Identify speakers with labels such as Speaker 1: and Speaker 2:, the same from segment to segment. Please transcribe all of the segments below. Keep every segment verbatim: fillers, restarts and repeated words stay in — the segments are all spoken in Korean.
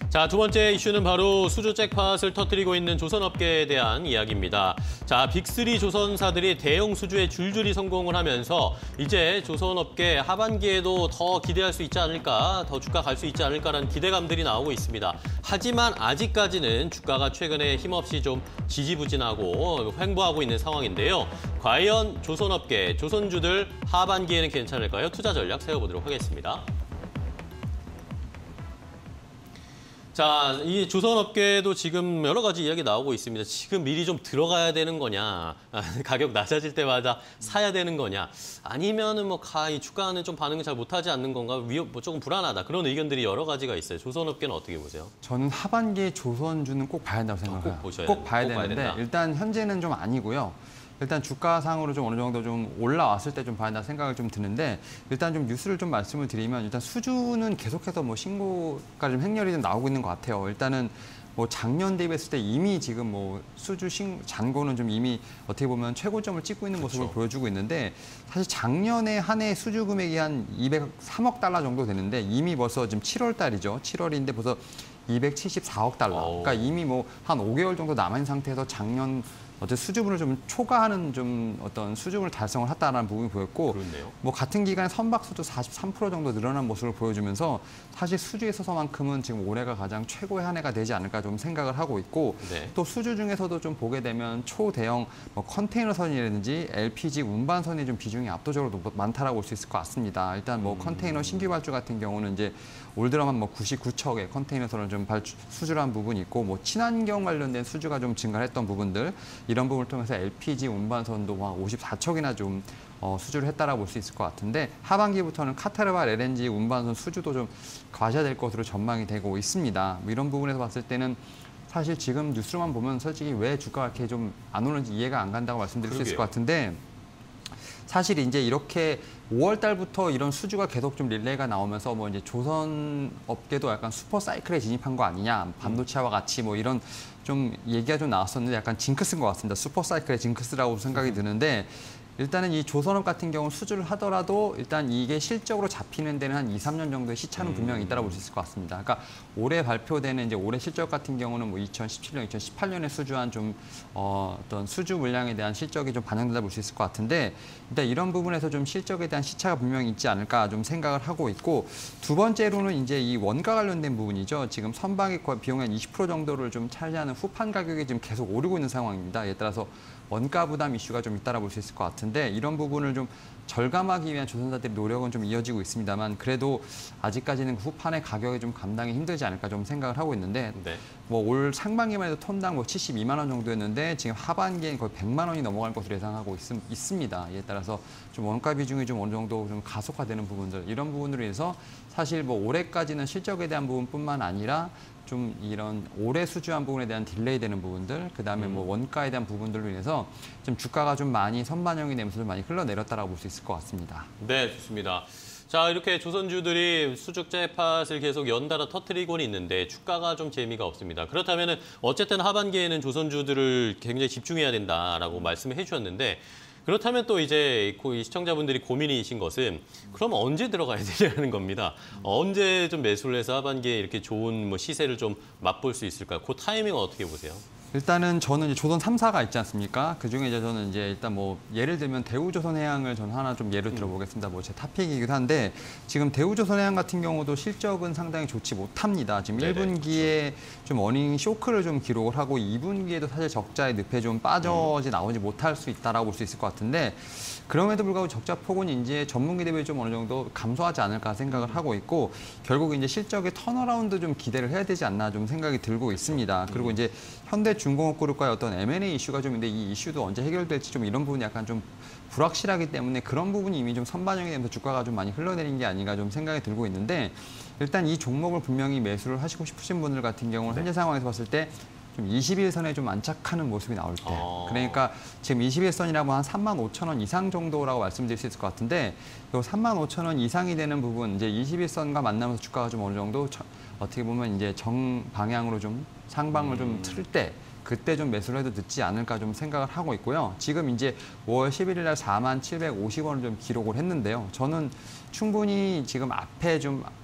Speaker 1: 자, 두 번째 이슈는 바로 수주 잭팟을 터뜨리고 있는 조선업계에 대한 이야기입니다. 자, 빅쓰리 조선사들이 대형 수주에 줄줄이 성공을 하면서 이제 조선업계 하반기에도 더 기대할 수 있지 않을까, 더 주가 갈 수 있지 않을까라는 기대감들이 나오고 있습니다. 하지만 아직까지는 주가가 최근에 힘없이 좀 지지부진하고 횡보하고 있는 상황인데요. 과연 조선업계, 조선주들 하반기에는 괜찮을까요? 투자 전략 세워보도록 하겠습니다. 자, 이 조선업계도 지금 여러 가지 이야기 나오고 있습니다. 지금 미리 좀 들어가야 되는 거냐, 가격 낮아질 때마다 사야 되는 거냐, 아니면은 뭐 가, 이 주가는 좀 반응을 잘 못하지 않는 건가, 위험, 뭐 조금 불안하다, 그런 의견들이 여러 가지가 있어요. 조선업계는 어떻게 보세요?
Speaker 2: 저는 하반기에 조선주는 꼭 봐야 된다고 생각해요.
Speaker 1: 꼭 보셔야
Speaker 2: 꼭 봐야
Speaker 1: 꼭 봐야
Speaker 2: 되는데
Speaker 1: 된다.
Speaker 2: 일단 현재는 좀 아니고요. 일단 주가상으로 좀 어느 정도 좀 올라왔을 때 좀 봐야 된다 생각을 좀 드는데, 일단 좀 뉴스를 좀 말씀을 드리면, 일단 수주는 계속해서 뭐 신고가 좀 행렬이 좀 나오고 있는 것 같아요. 일단은 뭐 작년 대비했을 때 이미 지금 뭐 수주 신 잔고는 좀 이미 어떻게 보면 최고점을 찍고 있는 모습을
Speaker 1: 그렇죠.
Speaker 2: 보여주고 있는데, 사실 작년에 한 해 수주 금액이 한 이백삼억 달러 정도 되는데 이미 벌써 지금 칠월 달이죠. 칠월인데 벌써 이백칠십사억 달러. 그러니까 이미 뭐 한 오 개월 정도 남은 상태에서 작년 어제 수주분을 좀 초과하는 좀 어떤 수주분을 달성을 했다라는 부분이 보였고,
Speaker 1: 그렇네요.
Speaker 2: 뭐 같은 기간에 선박수도 사십삼 퍼센트 정도 늘어난 모습을 보여주면서 사실 수주에 있어서만큼은 지금 올해가 가장 최고의 한 해가 되지 않을까 좀 생각을 하고 있고,
Speaker 1: 네.
Speaker 2: 또 수주 중에서도 좀 보게 되면 초대형 뭐 컨테이너선이라든지 엘피지 운반선이 좀 비중이 압도적으로 많다라고 볼 수 있을 것 같습니다. 일단 뭐
Speaker 1: 음.
Speaker 2: 컨테이너 신규 발주 같은 경우는 이제 올 들어만 뭐 구십구척의 컨테이너선을 좀 발주, 수주를 한 부분이 있고, 뭐 친환경 관련된 수주가 좀 증가했던 부분들, 이런 부분을 통해서 엘피지 운반선도 막 오십사척이나 좀 어, 수주를 했다라고 볼 수 있을 것 같은데, 하반기부터는 카타르발 엘엔지 운반선 수주도 좀 과시될 것으로 전망이 되고 있습니다. 뭐 이런 부분에서 봤을 때는 사실 지금 뉴스로만 보면 솔직히 왜 주가가 이렇게 좀 안 오는지 이해가 안 간다고 말씀드릴
Speaker 1: 그러게요.
Speaker 2: 수 있을 것 같은데, 사실 이제 이렇게 오월 달부터 이런 수주가 계속 좀 릴레이가 나오면서 뭐 이제 조선 업계도 약간 슈퍼 사이클에 진입한 거 아니냐, 반도체와 같이 뭐 이런 좀 얘기가 좀 나왔었는데 약간 징크스인 것 같습니다. 슈퍼 사이클의 징크스라고 생각이 드는데, 일단은 이 조선업 같은 경우는 수주를 하더라도 일단 이게 실적으로 잡히는 데는 한 이, 삼 년 정도의 시차는 분명히 있다고 볼 수 있을 것 같습니다. 그러니까 올해 발표되는 이제 올해 실적 같은 경우는 뭐 이천십칠 년, 이천십팔 년에 수주한 좀 어, 어떤 수주 물량에 대한 실적이 좀 반영된다 볼 수 있을 것 같은데, 일단 이런 부분에서 좀 실적에 대한 시차가 분명히 있지 않을까 좀 생각을 하고 있고, 두 번째로는 이제 이 원가 관련된 부분이죠. 지금 선박의 비용의 한 이십 퍼센트 정도를 좀 차지하는 후판 가격이 지금 계속 오르고 있는 상황입니다. 이에 따라서 원가 부담 이슈가 좀 있다라 볼 수 있을 것 같은데, 이런 부분을 좀 절감하기 위한 조선사들의 노력은 좀 이어지고 있습니다만, 그래도 아직까지는 후판의 가격이 좀 감당이 힘들지 않을까 좀 생각을 하고 있는데,
Speaker 1: 네.
Speaker 2: 뭐 올 상반기만 해도 톤당 뭐 칠십이만 원 정도였는데 지금 하반기엔 거의 백만 원이 넘어갈 것으로 예상하고 있, 있습니다. 이에 따라서 좀 원가 비중이 좀 어느 정도 좀 가속화되는 부분들, 이런 부분으로 인해서 사실 뭐 올해까지는 실적에 대한 부분뿐만 아니라 좀 이런 올해 수주한 부분에 대한 딜레이 되는 부분들, 그다음에 뭐 원가에 대한 부분들로 인해서 좀 주가가 좀 많이 선반영이 되면서 좀 많이 흘러내렸다라고 볼 수 있을 것 같습니다.
Speaker 1: 네, 좋습니다. 자, 이렇게 조선주들이 수주 잭팟을 계속 연달아 터뜨리고는 있는데 주가가 좀 재미가 없습니다. 그렇다면 어쨌든 하반기에는 조선주들을 굉장히 집중해야 된다라고 말씀을 해주셨는데, 그렇다면 또 이제 이 시청자분들이 고민이신 것은 그럼 언제 들어가야 되냐는 겁니다. 언제 좀 매수를 해서 하반기에 이렇게 좋은 뭐 시세를 좀 맛볼 수 있을까요? 그 타이밍은 어떻게 보세요?
Speaker 2: 일단은 저는 이제 조선 삼 사가 있지 않습니까? 그 중에 이제 저는 이제 일단 뭐 예를 들면 대우조선해양을 저는 하나 좀 예를 들어보겠습니다. 뭐 제 탑픽이기도 한데, 지금 대우조선해양 같은 경우도 실적은 상당히 좋지 못합니다. 지금
Speaker 1: 네네,
Speaker 2: 일 분기에 그렇죠. 좀 어닝 쇼크를 좀 기록을 하고 이 분기에도 사실 적자의 늪에 좀 빠져지 나오지 못할 수 있다라고 볼 수 있을 것 같은데, 그럼에도 불구하고 적자 폭은 이제 전분기 대비 좀 어느 정도 감소하지 않을까 생각을 하고 있고, 결국 이제 실적의 턴어라운드 좀 기대를 해야 되지 않나 좀 생각이 들고 있습니다. 그리고 이제 현대중공업그룹과의 어떤 엠 앤 에이 이슈가 좀 있는데, 이 이슈도 언제 해결될지 좀 이런 부분이 약간 좀 불확실하기 때문에 그런 부분이 이미 좀 선반영이 되면서 주가가 좀 많이 흘러내린 게 아닌가 좀 생각이 들고 있는데, 일단 이 종목을 분명히 매수를 하시고 싶으신 분들 같은 경우는 현재 상황에서 봤을 때 좀 이십일 선에 좀 안착하는 모습이 나올 때,
Speaker 1: 어...
Speaker 2: 그러니까 지금 이십일 선이라고 한 삼만 오천 원 이상 정도라고 말씀드릴 수 있을 것 같은데, 이 삼만 오천 원 이상이 되는 부분, 이제 이십일 선과 만나면서 주가가 좀 어느 정도 저, 어떻게 보면 이제 정 방향으로 좀 상방을 좀 틀 때, 그때 좀 매수를 해도 늦지 않을까 좀 생각을 하고 있고요. 지금 이제 오월 십일일 날 사만 칠백오십 원을 좀 기록을 했는데요. 저는 충분히 지금 앞에 좀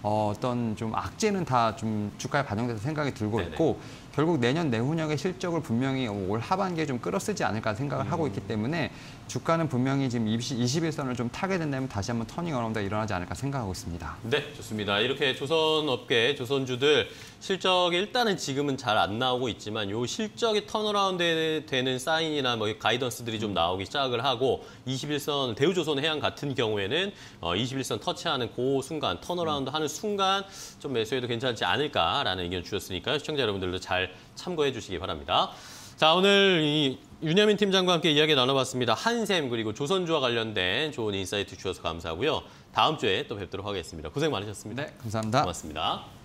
Speaker 2: 어, 어떤 좀 악재는 다 좀 주가에 반영돼서 생각이 들고
Speaker 1: 네네.
Speaker 2: 있고 결국 내년 내후년의 실적을 분명히 올 하반기에 좀 끌어쓰지 않을까 생각을
Speaker 1: 음.
Speaker 2: 하고 있기 때문에 주가는 분명히 지금 이십일 선을 좀 타게 된다면 다시 한번 터닝 어라운드가 일어나지 않을까 생각하고 있습니다.
Speaker 1: 네, 좋습니다. 이렇게 조선업계, 조선주들 실적이 일단은 지금은 잘 안 나오고 있지만 요 실적이 턴어라운드 되는 사인이나 뭐 가이던스들이 좀 나오기 시작을 하고 이십일 선 대우조선해양 같은 경우에는 어, 이십일 선 터치하는 그 순간 턴어라운드 하는 순간 좀 매수해도 괜찮지 않을까라는 의견 주셨으니까요. 시청자 여러분들도 잘 참고해 주시기 바랍니다. 자, 오늘 이 윤여민 팀장과 함께 이야기 나눠봤습니다. 한샘 그리고 조선주와 관련된 좋은 인사이트 주셔서 감사하고요. 다음 주에 또 뵙도록 하겠습니다. 고생 많으셨습니다.
Speaker 2: 네, 감사합니다.
Speaker 1: 고맙습니다.